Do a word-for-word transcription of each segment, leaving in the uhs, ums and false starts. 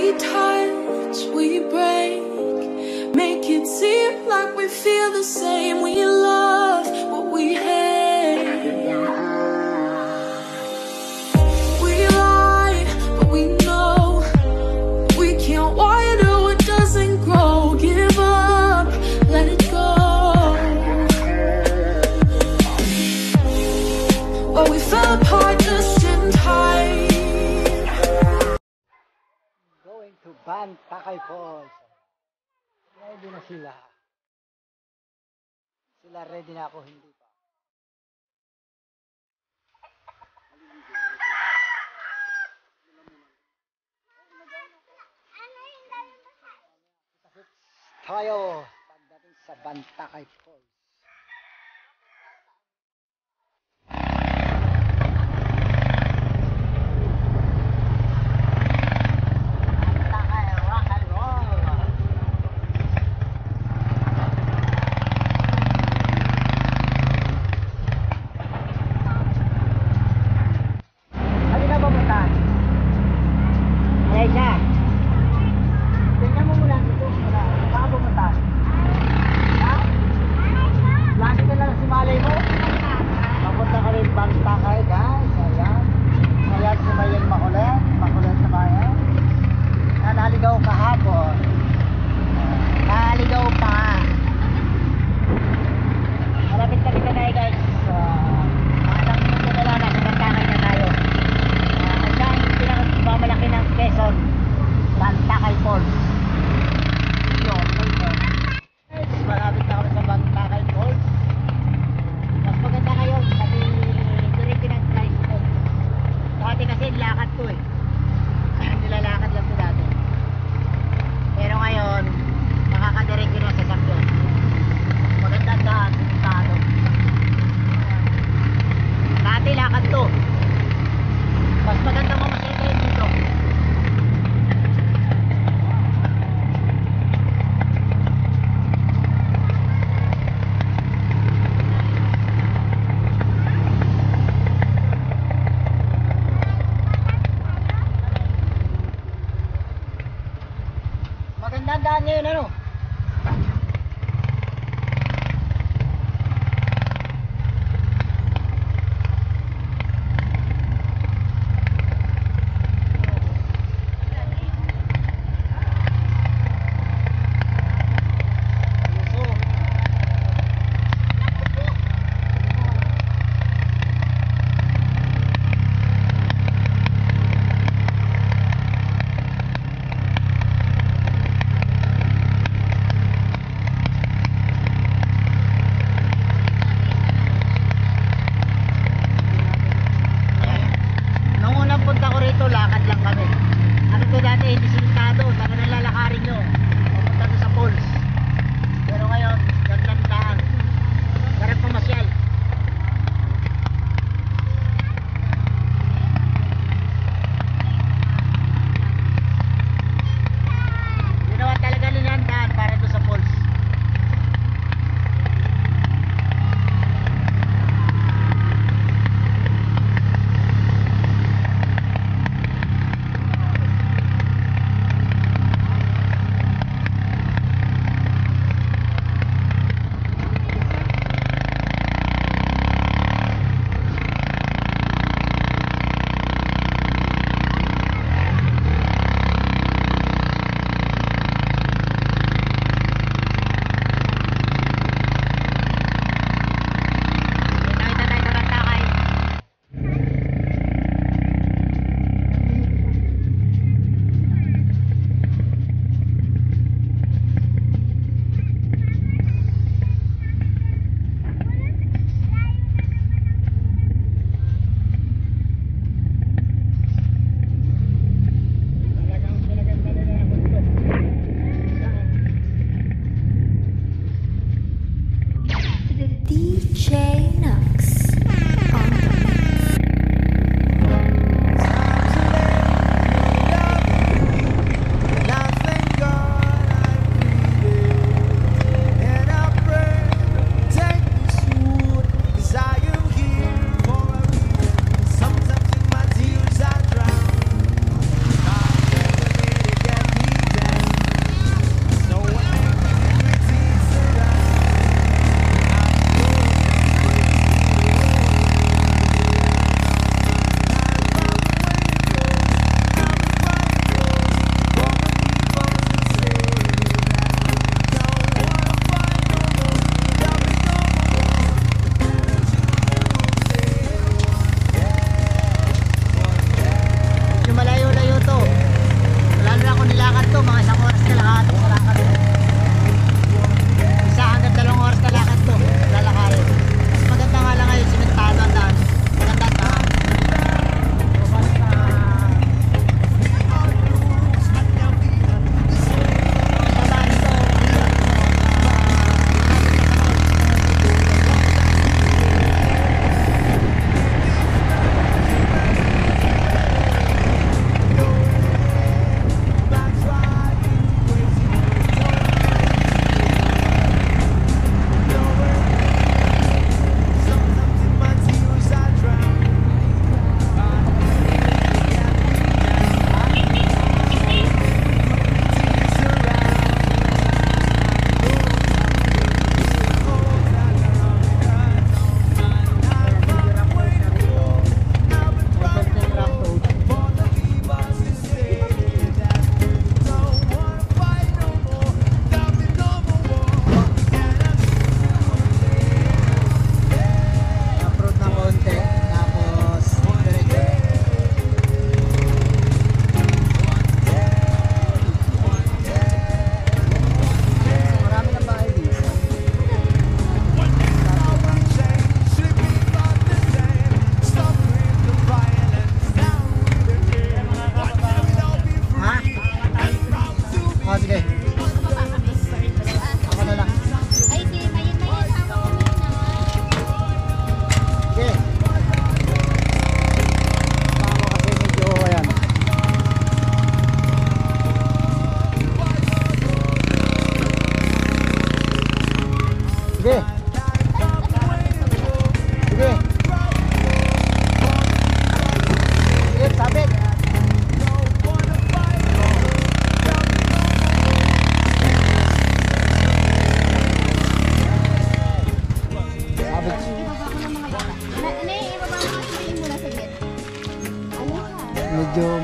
We touch, we break, make it seem like we feel the same. We love what we hate. We lie, but we know we can't water what doesn't grow. Give up, let it go. Well, we fell apart just in time. Going to Bantakay Falls. Ready na sila. Sila ready na ako, hindi pa. Tayo pagdating sa Bantakay Falls. Bantakay guys, ayan. Ayan si Mayan Makulit, Makulit na bayan. Naligaw kahapon. Naligaw pa. Malapit na kita tayo guys. Maalang minuto na lang, nasa Bantakay na tayo. Ayan, pinakamalaki ng Quezon, Bantakay Falls. Yun, guys. Malapit na kami sa Bantakay Falls. Mas maganda kayo kasi diretso ng tricycle. Dati kasi lakad to eh. Nilalakad lang to dati. Pero ngayon, makakadiretso na sa sakyan. Maganda daan, tado. Dati lakad to. Mas maganda mamasyal kayo dito. Magandang daan ngayon, ano?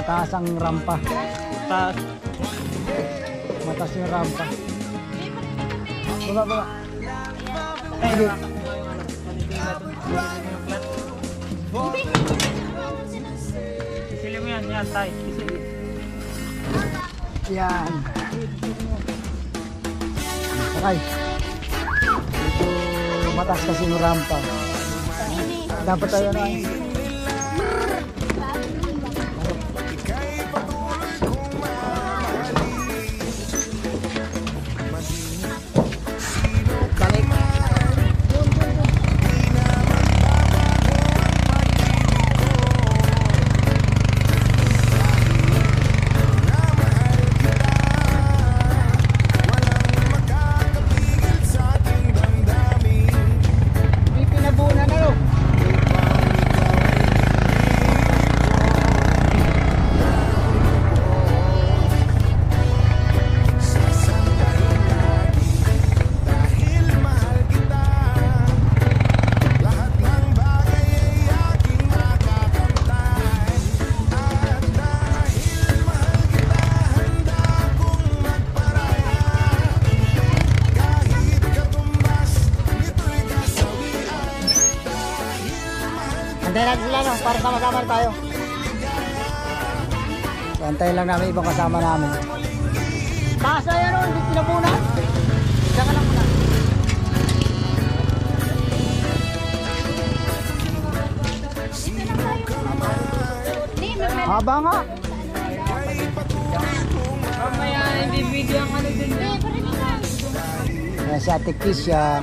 mataas ang rampa. Taas. Mataas yung rampa. Baba, baba. Sige. Sisili mo yan, yan, tay. Sisili. Yan. Okay. Medyo mataas kasi yung rampa. Dapat tayo na. Antayin natin sila no, para sama-sama tayo. So, antayin lang namin ibang kasama namin. Taas na yan o, hindi pinapunan. Diyan ka lang muna. Haba nga. Mamaya, hindi video ang ano din. Ayan si Ate Kisha.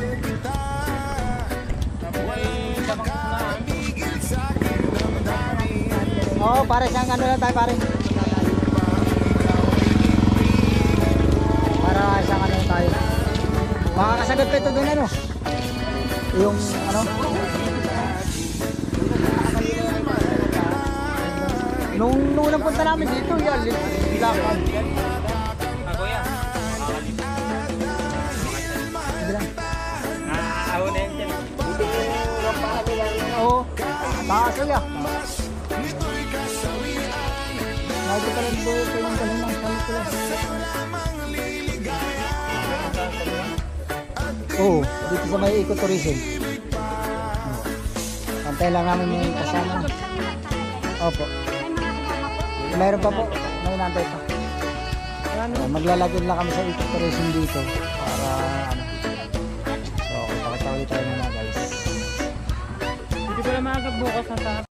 Oo, oh, para siyang ano lang tayo pare. Para siyang ano lang tayo. Makakasagot pa ito dun ano. Yung ano. Nung, nung unang punta namin dito, yan. Lakad. Ako yan. Bilang. Naaahon na yan dyan. Oo. Taas ulit. Lagi pala dito yung galing ng pelikula. Oo, dito sa may ecotourism. Pantay lang namin yung kasama. Opo. Mayroon pa po. May nantay pa. Maglalagyan lang kami sa ecotourism dito. Para ano. So, pakita ulit tayo muna guys. Hindi ko lang maaga bukas na sa